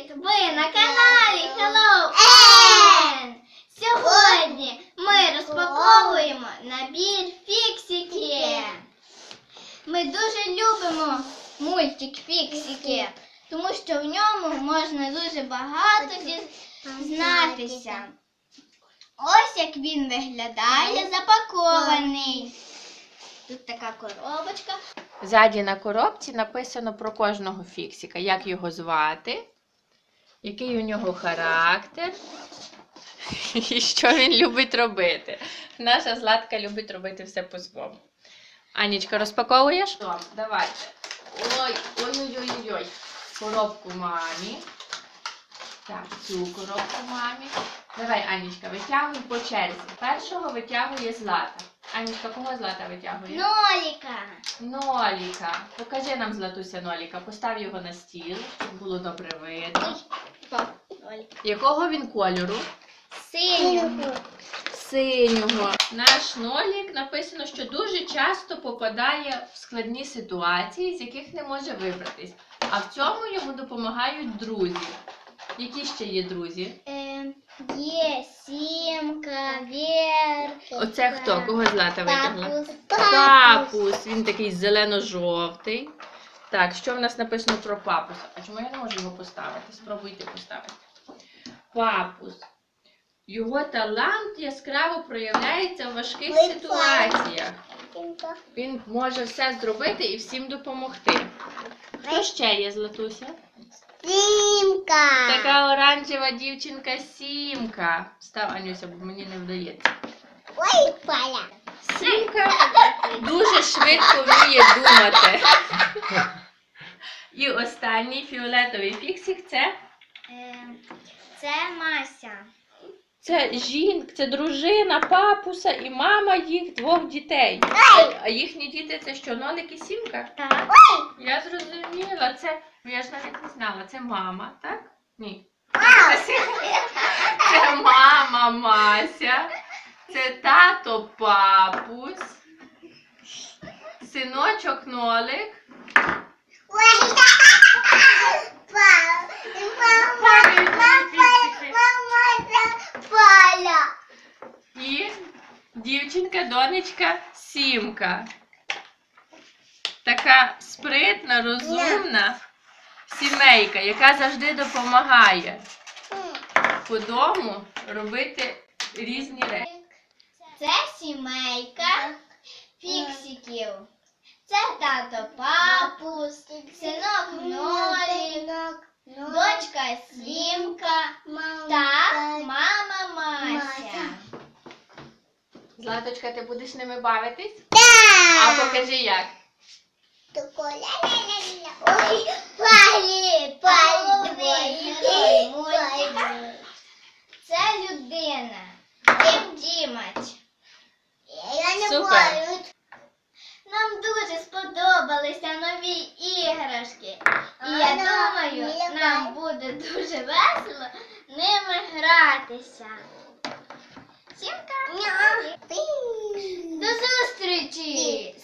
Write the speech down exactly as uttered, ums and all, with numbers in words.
Привіт! Ви на каналі Hello N! Сьогодні ми розпаковуємо набір фіксики. Ми дуже любимо мультик Фіксики, тому що в ньому можна дуже багато дізнатися. Ось як він виглядає запакований. Тут така коробочка. Ззаді на коробці написано про кожного фіксика, як його звати, який у нього характер і що він любить робити. Наша Златка любить робити все по-своєму. Анічка, розпаковуєш? Так, давайте. Ой, ой-ой-ой-ой. Коробку мамі. Так, цю коробку мамі. Давай, Анічка, витягуй по черзі. Першого витягує Злата. Анічка, кого Злата витягує? Ноліка. Ноліка. Покажи нам, Златуся, Ноліка. Постав його на стіл, щоб було добре видно. Якого він кольору? Синього. Синього. Наш Нолік написано, що дуже часто попадає в складні ситуації, з яких не може вибратись. А в цьому йому допомагають друзі. Які ще є друзі? Е, є Сімка, Вер. Оце хто? Кого Злата витягла? Папус. Папус. Він такий зелено-жовтий. Так, що в нас написано про папуса? А чому я не можу його поставити? Спробуйте поставити. Папус. Його талант яскраво проявляється в важких ситуаціях. Він може все зробити і всім допомогти. Хто ще є, Златуся? Сімка. Така оранжева дівчинка Сімка. Став, Анюся, бо мені не вдається. Ой, Паля. Сімка дуже швидко вміє думати. І останній фіолетовий фіксик це? Е, це Мася. Це жінка, це дружина папуса і мама їх двох дітей. А їхні діти це що, Нолик і Сімка? Так. Я зрозуміла, це, я ж навіть не знала, це мама, так? Ні. Це, це мама Мася, це тато Папус, синочок Нолик. І дівчинка, донечка Сімка. Така спритна, розумна сімейка, яка завжди допомагає по дому робити різні речі. Це сімейка фіксиків. Це тато Папус, синок Нолік, дочка Сімка та мама Мася. Златочка, ти будеш ними бавитись? Так! А покажи як. Ой, Палі, Палі, герой мультика. Це людина. Дім Дімач. Супер. Нам дуже сподобалися нові іграшки. І я думаю, нам буде дуже весело ними гратися. Сімка. До зустрічі!